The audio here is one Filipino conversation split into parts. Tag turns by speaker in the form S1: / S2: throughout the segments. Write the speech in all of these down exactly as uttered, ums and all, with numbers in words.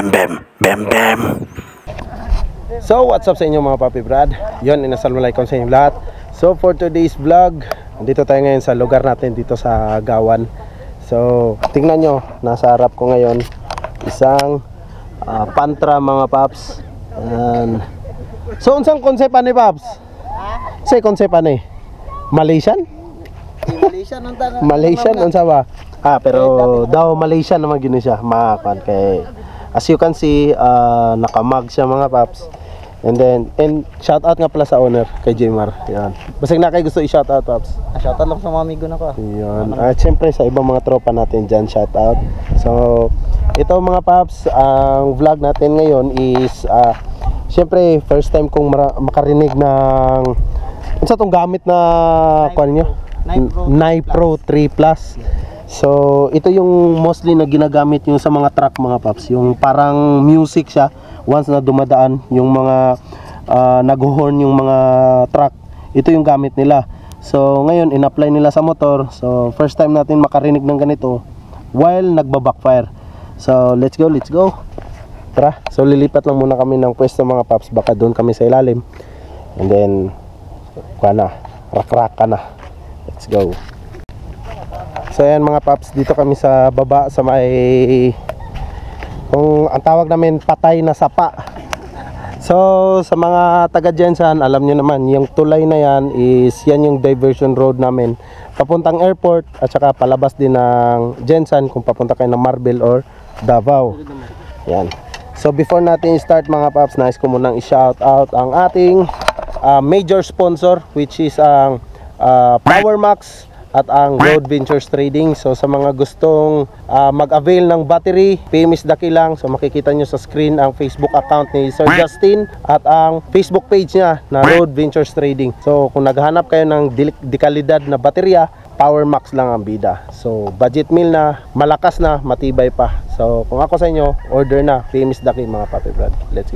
S1: bem bem bem bem.
S2: So what's up sa inyo mga papi brad? Yun, inassalamualaikum sa inyo lahat. So for today's vlog, dito tayo ngayon sa lugar natin dito sa Gawan. So tingnan nyo, nasa harap ko ngayon isang uh, pantra mga paps. And, so unsang konsep ani paps? Say konsep ani? Malaysian?
S3: Malaysian unta na.
S2: Malaysian unsa ba? Ah, pero daw Malaysian naman gini siya. Makakan kay as you can see, uh, nakamag siya mga paps. And then, and shout out nga pala sa owner kay Jmar. Yan. Basig na kay gusto i-shout out paps.
S3: Ah, shout out lang sa mga amigo na ko.
S2: Yan. At syempre sa ibang mga tropa natin diyan, shout out. So, ito mga paps, ang vlog natin ngayon is uh, syempre first time kong makarinig ng unsa tong gamit na kuan niyo? Nipro three plus. So, ito yung mostly na ginagamit yung sa mga truck mga paps. Yung parang music siya once na dumadaan yung mga uh, nag-horn yung mga truck. Ito yung gamit nila. So, ngayon in-apply nila sa motor. So, first time natin makarinig ng ganito while nagba-backfire. So, let's go, let's go. Tara. So, lilipat lang muna kami ng pwesto mga paps. Baka doon kami sa ilalim. And then, kuha na. Rak-rak ka na. Let's go. So ayan mga paps, dito kami sa baba sa may, kung ang tawag namin, patay na sapa. So sa mga taga Jensan, alam nyo naman, yung tulay na yan is yan yung diversion road namin papuntang airport at saka palabas din ng Jensan kung papunta kayo ng Marbel or Davao. Yan. So before natin start mga paps, nais ko munang i-shout out ang ating uh, major sponsor, which is ang uh, Powermax at ang Road Ventures Trading. So sa mga gustong uh, mag-avail ng battery, P M S Daki lang. So makikita nyo sa screen ang Facebook account ni Sir Justin at ang Facebook page niya na Road Ventures Trading. So kung naghahanap kayo ng dekalidad na baterya, Powermax lang ang bida. So budget meal na, malakas na, matibay pa. So kung ako sa inyo, order na P M S Daki mga papi brad. Let's go.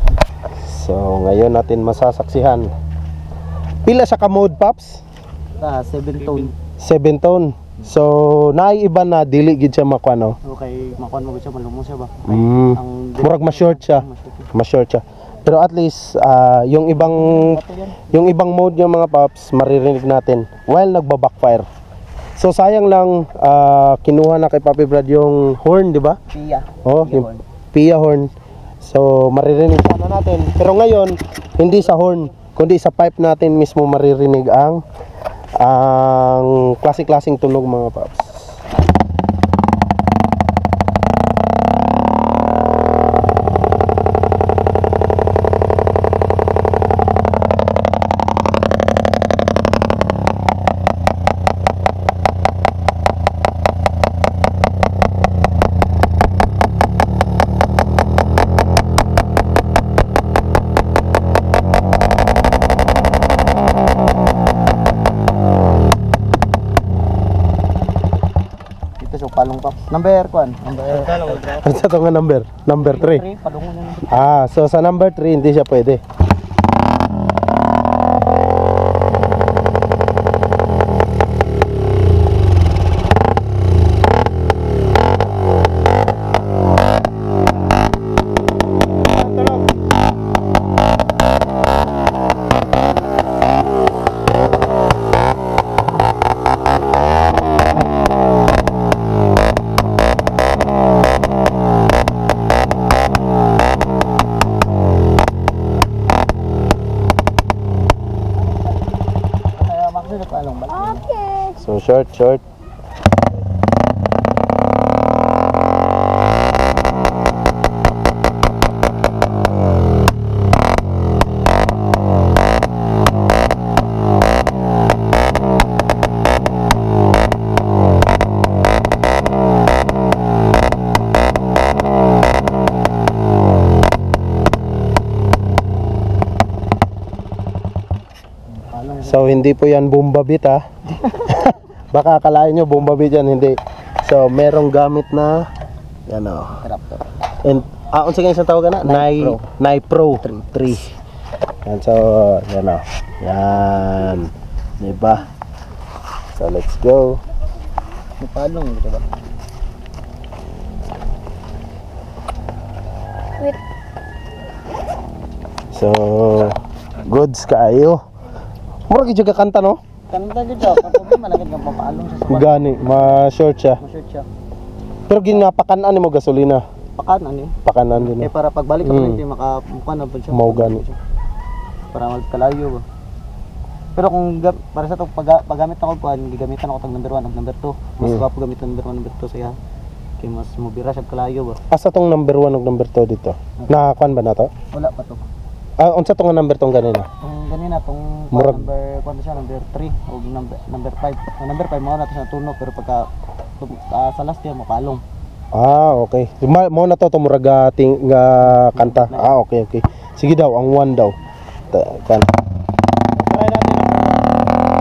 S2: So ngayon natin masasaksihan. Pila sa ka-mode paps?
S3: Ah, seven tone.
S2: seven tone. So, naiiba na dili gid siya makuano.
S3: Okay, makuan mo gid siya, malumo siya ba?
S2: Mm. Ang murag ma-short siya. Ma-short siya. Pero at least uh, yung ibang yung ibang mode niya mga paps maririnig natin while nagba-backfire. So sayang lang uh, kinuha na kay Papi Brad yung horn, di ba?
S3: Pia.
S2: Oh,
S3: Pia
S2: yung
S3: horn.
S2: Pia horn. So maririnig sana natin. Pero ngayon, hindi sa horn, kundi sa pipe natin mismo maririnig ang ang klase-klaseng tunog mga paps.
S3: Palong paps. Number kuan? Number.
S2: Ano sa to nga number? Number three.
S3: Palong na.
S2: Ah, so sa number three hindi siya pwede.
S3: Okay.
S2: So short, short. So hindi po yan bumbabit ha. Baka akalain nyo bumbabit yan, hindi. So merong gamit na yan o. And ah, unsa kang isang tawag na? Nipro three. Yan, so yan o. Yan. Diba? So let's go.
S3: Palong, diba?
S2: Goods kaayo. Mura gyud ka kanta no?
S3: Kanta dyan siya. Ang problema lang yung papaalong siya sa kwan.
S2: Gani, ma-short siya.
S3: Mashoot siya.
S2: Pero ginapakan-an nimo gasolina.
S3: Pakan ano eh.
S2: Pakanan din.
S3: Eh para pagbalik
S2: Mm.
S3: ko mm. hindi makamukha na po siya.
S2: Mao gani.
S3: Para magkalayo ba. Pero kung ga- para sa to pag paggamit ako kuan, gigamitan ako tag number one ug number two. Mas
S2: Mm.
S3: gwapo gamitan number one number two siya. Kay mas mobira siya kalayo ba.
S2: Asa tong number one ug number two dito? Nakakuan ba na to?
S3: Wala pa to.
S2: Ah, unsa tong number tong ganina?
S3: Kung ganina tong
S2: Murag-
S3: number kuan siya number three o number number five. Ang number five mao na to siya tuno pero pagka tum- ah, sa last year mapalong.
S2: Ah, okay. Ma mo na to tumuraga ting nga kanta. Ah, okay, okay. Sige daw, ang one daw. Ta kan. Try natin.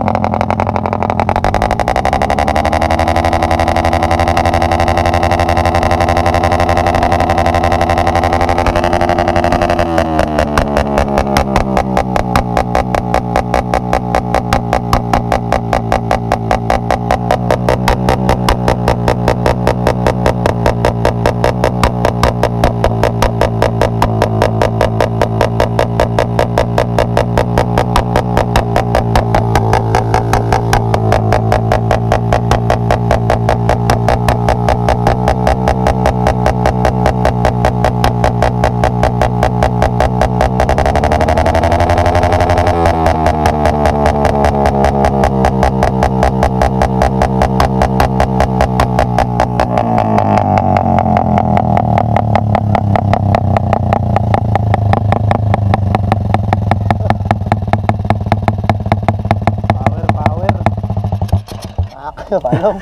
S2: Power, power.
S3: Ah, kaya palong.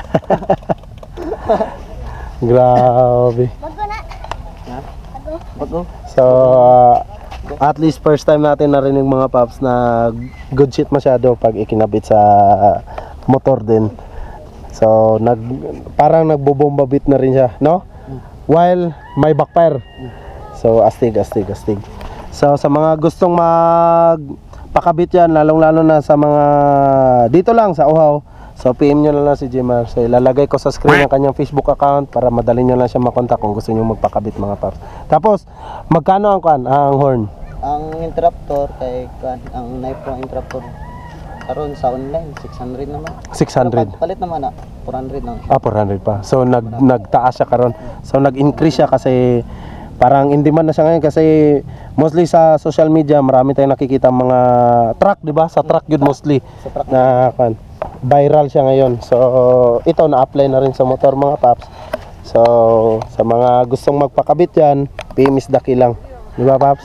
S2: Grabe.
S3: Ha? Bago.
S2: So, uh, at least first time natin narinig mga paps na good shit masyado pag ikinabit sa motor din. So, nag parang nagbobomba beat na rin siya, no? While may backfire. So, astig, astig, astig. So, sa mga gustong magpakabit yan, lalong-lalo na sa mga dito lang sa Uhaw. So, P M nyo na lang si Jimar. So, ilalagay ko sa screen ang kanyang Facebook account para madali nyo lang siya makontak kung gusto nyo magpakabit mga paps. Tapos, magkano ang kan, ang horn?
S3: Ang interruptor kay kuan, ang knife ng interruptor karon sa online six hundred naman.
S2: six hundred.
S3: Pero palit naman na four hundred lang.
S2: Ah, four hundred pa. So, nag, nagtaas siya karon. So, nag-increase siya kasi parang in demand na siya ngayon kasi mostly sa social media marami tayong nakikita mga truck, di ba? Sa truck yun mostly
S3: Sa truck.
S2: na kan, viral siya ngayon. So, ito na-apply na rin sa motor mga paps. So, sa mga gustong magpakabit yan, P M is Daki lang. Di ba, paps?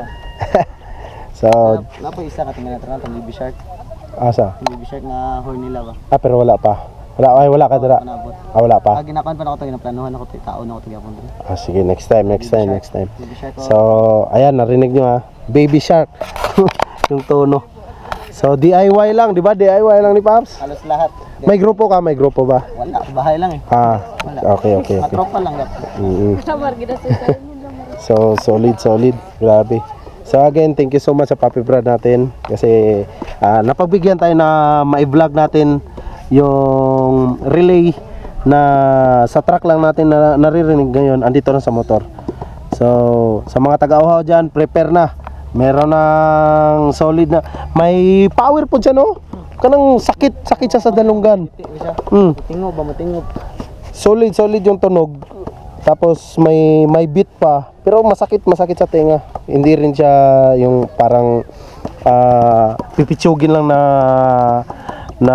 S2: So,
S3: Na po isa ka tingnan natin ang baby shark.
S2: asa?
S3: Yung baby shark na horn nila ba?
S2: Ah, pero wala pa. Wala, ay, wala ka dira.
S3: Panabot.
S2: Ah, wala pa.
S3: Ah, ginakuan pa na ako to, ginaplanuhan ako to, tao na ako to gyapon dito.
S2: Ah, sige, next time, next time, next time.
S3: Baby shark ko.
S2: So, ayan, narinig nyo ha. Baby Shark. Yung tono. So, D I Y lang, di ba? D I Y lang ni Paps.
S3: Halos lahat.
S2: May grupo ka, may grupo ba?
S3: Wala, bahay lang eh.
S2: Ah,
S3: Wala.
S2: okay, okay, okay.
S3: Matropa lang dapat.
S2: Mm-hmm. So, solid, solid. Grabe. So, again, thank you so much sa Papi Brad natin. Kasi, ah, napagbigyan tayo na ma-vlog natin yung relay na sa truck lang natin na naririnig ngayon, andito na sa motor. So, sa mga taga-uhaw dyan, prepare na. Meron ng solid na, may power po siya, no? Kanang sakit, sakit siya sa dalunggan.
S3: Ti siya.
S2: Mm.
S3: Matingob ba matingob?
S2: Solid, solid yung tunog. Tapos may may beat pa. Pero masakit, masakit sa tenga. Hindi rin siya yung parang ah, pipitsugin lang na na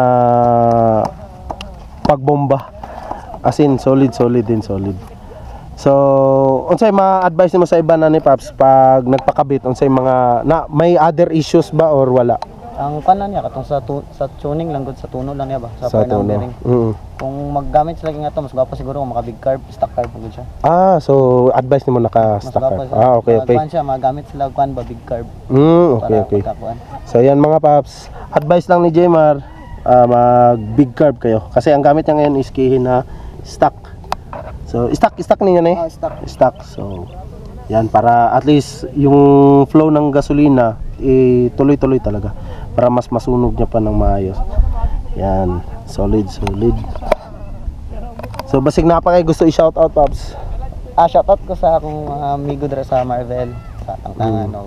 S2: pagbomba. As in, solid, solid din, solid. So, unsay ma-advise mo sa iba na ni Paps pag nagpakabit, unsay mga na may other issues ba or wala?
S3: Ang kanan niya katong sa tu sa tuning lang gud sa tuno lang niya ba sa,
S2: Sa
S3: sa
S2: tono.
S3: bearing.
S2: Mm.
S3: Kung maggamit sila nga to mas gwapo siguro kung maka big carb, stock carb gud siya.
S2: Ah, so advice nimo
S3: Mas
S2: naka-stock
S3: gwapo
S2: ka.
S3: siya.
S2: Ah, okay, okay.
S3: Kuan siya magamit sila kuan ba big carb
S2: Mm, okay,
S3: para
S2: okay.
S3: pagkakuan.
S2: So yan mga paps, advice lang ni Jmar, ah, mag big carb kayo. Kasi ang gamit niya ngayon is kihin na stock. So stock, stock niya na eh.
S3: Ah, stock.
S2: Stock. So yan para at least yung flow ng gasolina eh, tuloy-tuloy talaga para mas masunog niya pa ng maayos. Yan, solid, solid. So basig na pa kayo gusto i-shout out paps.
S3: Ah, shoutout ko sa akong mga amigo dira sa Marvel, sa Tangtangan
S2: Mm.
S3: og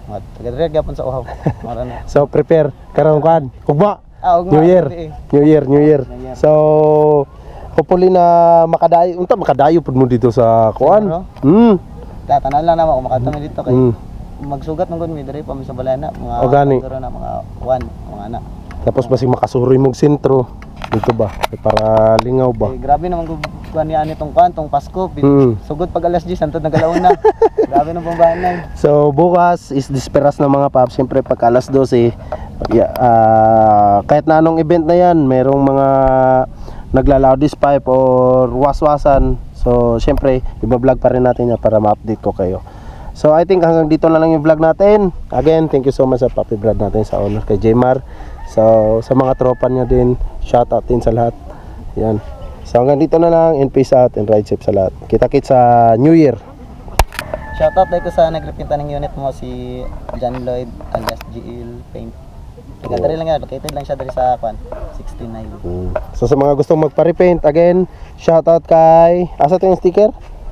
S3: Mga taga-dire gyapon sa uhaw. Mara na.
S2: So prepare karong kan. Ugma.
S3: Ah, ug
S2: New Year. New Year, New Year.
S3: New Year.
S2: So hopefully na makadayo, unta makadayo pud mo dito sa kuan.
S3: Siguro.
S2: Hmm.
S3: Tatanan lang na makata mi dito kay
S2: Mm.
S3: magsugat man gud mi dire pa mi sa balana mga
S2: O, gani.
S3: siguro na mga one mga anak.
S2: Tapos basig makasuroy mong sentro dito ba para lingaw ba.
S3: Eh, grabe naman gud kuan ni ani tong kuan tong Pasko. Pin-
S2: Mm.
S3: Sugod pag alas diyes antod nagalaon na. Grabe nang pambahan.
S2: So bukas is disperas ng mga paps. Siyempre pag alas dose, yeah, ah, kahit na anong event na yan, merong mga nagla-loudest pipe or waswasan. So siyempre, iba-vlog pa rin natin yan para ma-update ko kayo. So I think hanggang dito na lang yung vlog natin. Again, thank you so much sa Papi Brad natin, sa owner kay Jmar. So sa mga tropa niya din, shout out din sa lahat. Yan. So hanggang dito na lang, and peace out and ride safe sa lahat. Kita-kits sa New Year.
S3: Shoutout dahil ko sa nagrepinta ng unit mo si John Lloyd alias G L Paint. Taga dari lang yan, located lang siya dari sa kuan sixty-nine.
S2: Mm. So sa mga gustong magpa-repaint, again, shoutout kay asa to yung sticker?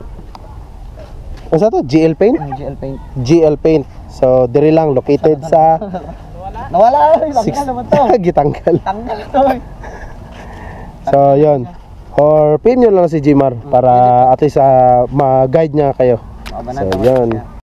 S2: Asa to? G L Paint?
S3: G L Paint.
S2: G L Paint. So diri lang located sa
S3: Nawala ay,
S2: six
S3: tanggal naman to.
S2: Gitanggal.
S3: Tanggal to. eh.
S2: So yon. Or pin nyo lang si Jmar para at least uh, ma-guide niya kayo.
S3: Mga
S2: So
S3: banata mo
S2: yon.
S3: siya.